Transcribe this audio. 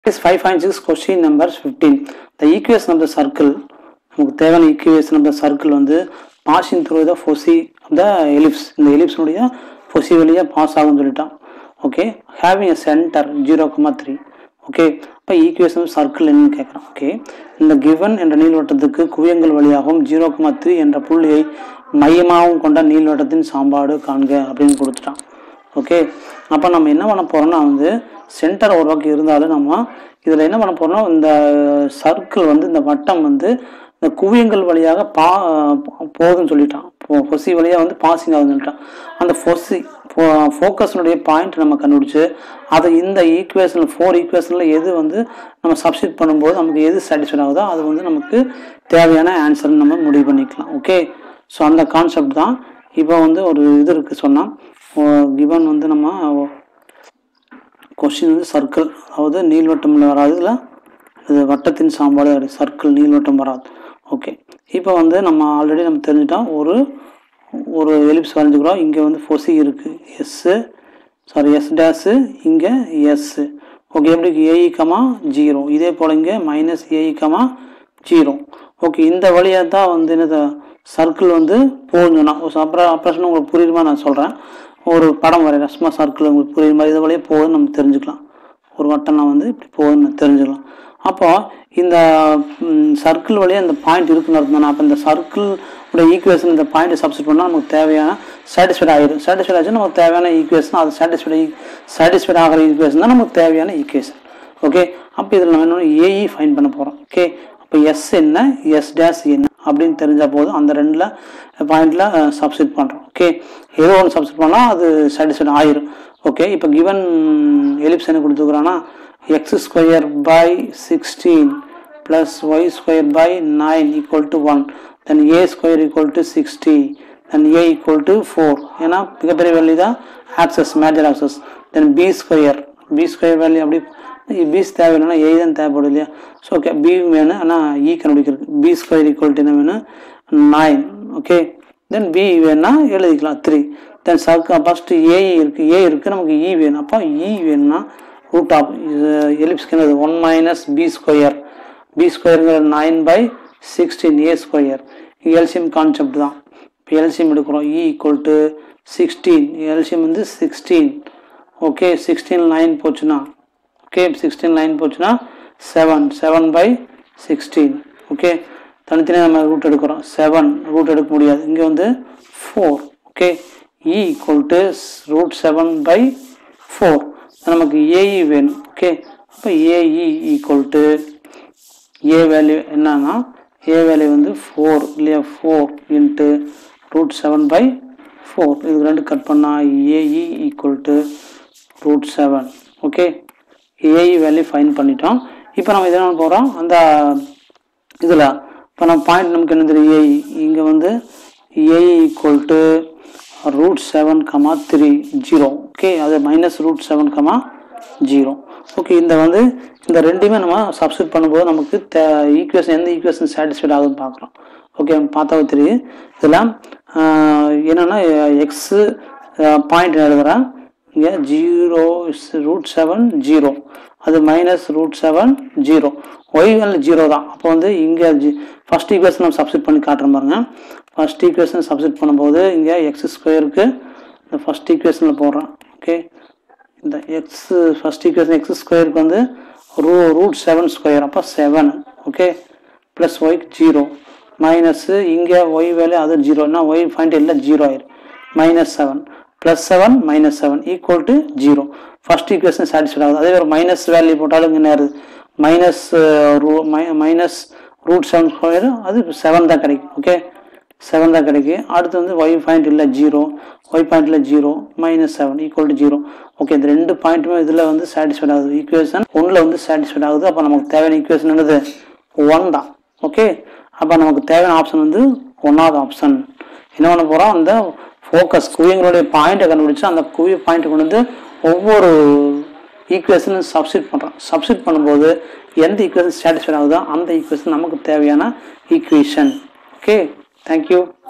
Is 5.6 question number 15. The equation of the circle. நமக்கு தேவையான equation of the circle வந்து passing through the foci of the ellipse. இந்த ellipse உடைய foci வழியா pass ஆகும் சொல்லிட்டான். Okay, having a center 0,3. Okay, அப்ப equation of circle என்னன்னு கேட்கறான். Okay, இந்த given என்ற நீள்வட்டத்துக்கு குவியங்கள் வழியாகவும் 0,3 என்ற புள்ளியை மையமாகவும் கொண்ட நீள்வட்டத்தின் சமன்பாடு காண்க அப்படின்னு கொடுத்துட்டான். ஓகே, அப்போ நம்ம என்ன பண்ண போறோம்னா வந்து சென்டர் ஒரு பக்கம் இருந்தாலும் நம்ம இதில் என்ன பண்ண போறோம்னா இந்த சர்க்கிள் வந்து இந்த வட்டம் வந்து இந்த குவியங்கள் வழியாக போகுதுன்னு சொல்லிட்டான். ஃபொசி வழியாக வந்து பாசிங் ஆகுதுன்னு சொல்லிட்டான். அந்த ஃபோக்கஸ்னுடைய பாயிண்ட் நம்ம கண்டுபிடிச்சு அதை இந்த ஈக்குவேஷன் 4 ஈக்குவேஷனில் எது வந்து நம்ம சப்ஸ்டிட் பண்ணும்போது நமக்கு எது சாட்டிஸ்ஃபைட் ஆகுதோ அது வந்து நமக்கு தேவையான ஆன்சர்னு நம்ம முடிவு பண்ணிக்கலாம். ஓகே, ஸோ அந்த கான்செப்ட் தான். இப்போ வந்து ஒரு இது இருக்குது சொன்னால் கிவன் வந்து நம்ம கொஸ்டின் வந்து சர்க்கிள், அதாவது நீள்வட்டம்ல வராது, இல்லை இது வட்டத்தின் சாம்பாடு சர்க்கிள் நீள்வட்டம் வராது. ஓகே, இப்போ வந்து நம்ம ஆல்ரெடி நம்ம தெரிஞ்சுட்டோம். ஒரு எலிப்ஸ் வரைஞ்சிக்கிறோம். இங்கே வந்து ஃபொசி இருக்குது, எஸ் டேஸு, இங்கே எஸ்ஸு. ஓகே, எப்படி ஏஇ,0. இதே போல் இங்கே -ஏஇ,0. ஓகே, இந்த வழியாக தான் வந்து என்னது சர்க்கிள் வந்து போகணும்னா அப்புறம் உங்களுக்கு புரியுமா நான் சொல்கிறேன். ஒரு படம் வரைய சும்மா சர்க்கிள் உங்களுக்கு புரியுற மாதிரி இது வழியாக போகுதுன்னு நம்ம தெரிஞ்சுக்கலாம். ஒரு வட்டம்லாம் வந்து இப்படி போகுதுன்னு தெரிஞ்சுக்கலாம். அப்போ இந்த சர்க்கிள் வழியாக இந்த பாயிண்ட் இருக்குன்னு அர்த்தம். அப்போ இந்த சர்க்கிள் உடைய ஈக்குவேஷன் இந்த பாயிண்ட்டை சப்ஸ்டிட் பண்ணால் நமக்கு தேவையான சாட்டிஸ்ஃபைட் ஆகிடும். சாட்டிஸ்ஃபைட் ஆச்சு நமக்கு தேவையான ஈக்குவேஷன், அது சாட்டிஸ்ஃபைட் ஆகிற ஈக்குவேஷன் தான் நமக்கு தேவையான ஈக்குவேஷன். ஓகே, அப்போ இதில் நம்ம என்ன ஏஇ ஃபைன் பண்ண போகிறோம். ஓகே, அப்போ எஸ் என்ன, எஸ் டேஸ் என்ன அப்படின்னு தெரிஞ்சால் போதும். அந்த 2 பாயிண்டில் சப்ஸ்டிட் பண்ணுறோம். ஓகே, ஏதோ ஒன்று சப்ஸ்டிட் பண்ணால் அது சாட்டிஸ்ஃபைட் ஆயிரும். ஓகே, இப்போ கிவன் எலிப்ஸ் என்ன கொடுத்துருக்குறான்னா x² + y² 9 = 1, then a² = 60, then a = 4. ஏன்னா மிகப்பெரிய வேல்யூ தான் axis, major axis. Then b² value அப்படி பீஸ் தேவையில்லைன்னா ஏ தான் தேவைப்படும் இல்லையா. ஸோ ஓகே, பி வேணும், ஆனால் இ கண்டுபிடிக்கிறது. b² என்ன வேணும் 9. ஓகே, தென் பி வேணும்னா எழுதிக்கலாம் 3. தென் சர்க்கிள் ஃபஸ்ட்டு ஏ இருக்குது, நமக்கு இ வேணும். அப்போ இ வேணும்னா ரூட் ஆஃப் எலிப்ஸ்க்கு என்னது 1 - b². b²ங்கிற 9/16 a². எல்சிஎம் கான்செப்ட் தான். இப்போ எல்சிஎம் எடுக்கிறோம். இ = 16. எல்சிஎம் வந்து 16. ஓகே, 16 9 போச்சுன்னா 7/16. ஓகே, தனித்தனியாக நம்ம ரூட் எடுக்கிறோம். 7 ரூட் எடுக்க முடியாது, இங்கே வந்து 4. Okay, e = √7/4. நமக்கு ஏஇ வேணும். ஓகே, அப்போ ஏஇ ஏ வேல்யூ என்னன்னா ஏ வேல்யூ வந்து 4 இல்லையா, 4 × √7/4. இது 2 கட் பண்ணால் a e = √7. Okay, a e value find பண்ணிட்டோம். இப்போ நம்ம இதை என்ன போகிறோம், அந்த இதில் இப்போ நம்ம பாயிண்ட் நமக்கு என்ன தெரியும், ஏஇ இங்கே வந்து ஏஇ = √7,3. ஓகே, அது -√7,0. ஓகே, இந்த வந்து இந்த ரெண்டுமே நம்ம சப்ஸ்டிட் பண்ணும்போது நமக்கு ஈக்குவேஷன் எந்த ஈக்குவேஷன் சாட்டிஸ்ஃபைட் ஆகுதுன்னு பார்க்குறோம். ஓகே, பார்த்தாவே தெரியும். இதில் என்னென்னா எக்ஸு பாயிண்ட் எழுதுகிறேன். இங்கே 0√7,0, அது -√7,0. ஒய் வேல்யூ 0 தான். அப்போ வந்து இங்கே ஃபஸ்ட் ஈக்குவேஷன் நம்ம சப்ஸ்டிட் பண்ணி காட்டுறோம் பாருங்க. ஃபஸ்ட் ஈக்குவேஷன் சப்ஸ்டிட் பண்ணும்போது இங்கே x² இந்த ஃபஸ்ட் ஈக்குவேஷனில் போடுறேன். ஓகே, இந்த ஃபஸ்ட் ஈக்குவேஷன் x² வந்து √7². அப்போ 7. ஓகே, ப்ளஸ் ஒய்க்கு 0 மைனஸ் இங்கே ஒய் வேல்யூ அது 0. ஏன்னா ஒய் பாயிண்ட் இல்லை 0 ஆயிரும். -7 +7 -7 = 0. ஃபர்ஸ்ட் ஈக்குவேஷன் சாட்டிஸ்ஃபைட் ஆகுது. அதே ஒரு மைனஸ் வேல்யூ போட்டாலும் இங்கே நேரு -√7² அது 7 தான் கிடைக்கும். ஓகே, 7 தான் கிடைக்கும். அடுத்து வந்து ஒய் பாயிண்ட் இல்லை 0, ஒய் பாயிண்ட் இல்லை 0 -7 = 0. ஓகே, இந்த 2 பாயிண்ட்டுமே இதில் வந்து சாட்டிஸ்ஃபைட் ஆகுது. ஈக்குவேஷன் 1ல் வந்து சாட்டிஸ்ஃபைட் ஆகுது. அப்போ நமக்கு தேவையான ஈக்குவேஷன் என்னது 1 தான். ஓகே, அப்போ நமக்கு தேவையான ஆப்ஷன் வந்து 1வது ஆப்ஷன். என்ன பண்ண போகிறோம், அந்த ஃபோக்கஸ் குவியங்களுடைய பாயிண்ட்டை கண்டுபிடிச்சு அந்த குவிய பாயிண்ட்டை கொண்டு வந்து ஒவ்வொரு ஈக்குவேஷனும் சப்ஸ்டிட் பண்ணுறோம். சப்ஸ்டிட் பண்ணும்போது எந்த ஈக்குவேஷன் சாட்டிஸ்ஃபைட் ஆகுதோ அந்த ஈக்குவேஷன் நமக்கு தேவையான ஈக்குவேஷன். Okay, thank you.